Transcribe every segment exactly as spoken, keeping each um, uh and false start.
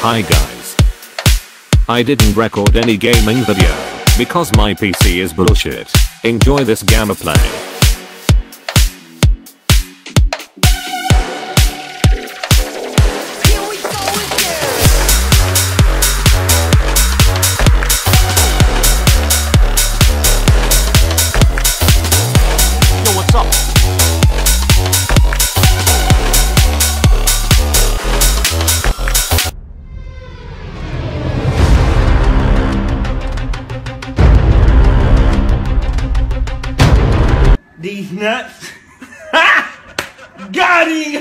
Hi guys. I didn't record any gaming video because my P C is bullshit. Enjoy this gamma play. These nuts. Got him!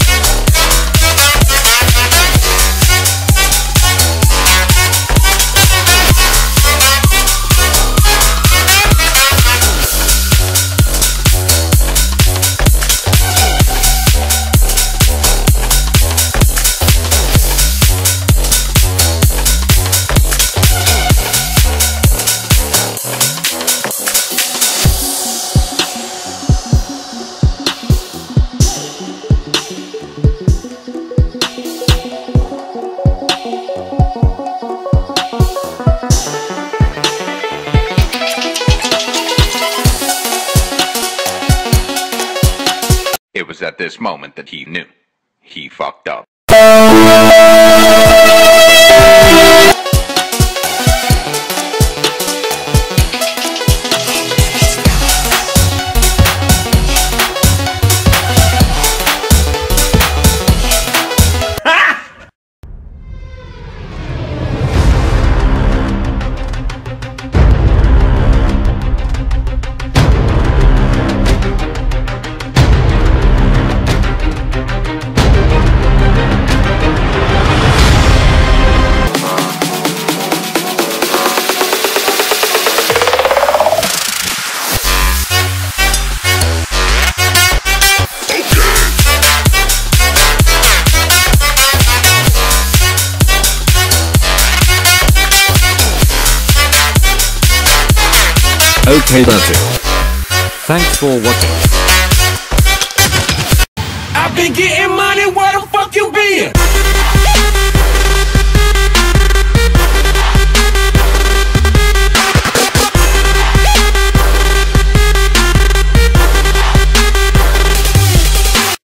It was at this moment that he knew. He fucked up. Okay, that's it. Thanks for watching. I've been getting money, what the f